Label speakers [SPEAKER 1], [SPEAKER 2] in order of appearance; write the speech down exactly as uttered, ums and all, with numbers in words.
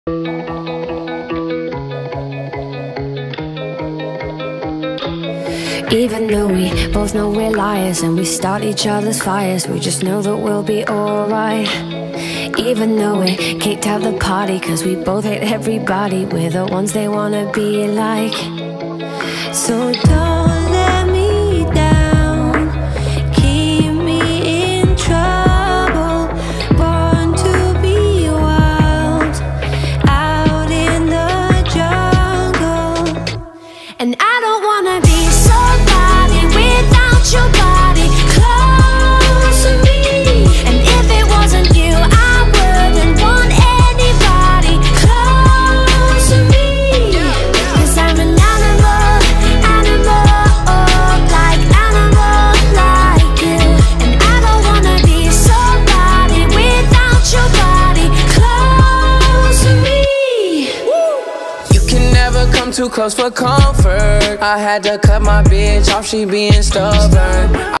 [SPEAKER 1] Even though we both know we're liars and we start each other's fires, we just know that we'll be alright. Even though we kicked out the party cause we both hate everybody, we're the ones they wanna be like. So don't let me down, keep me in trouble. Born to be wild, out in the jungle. And I don't wanna be somebody without your body close to me. And if it wasn't you, I wouldn't want anybody close to me. Cause I'm an animal, animal, like animal, like you. And I don't wanna be somebody without your body close to me.
[SPEAKER 2] You can never come too close for comfort. I had to cut my bitch off, she being stubborn.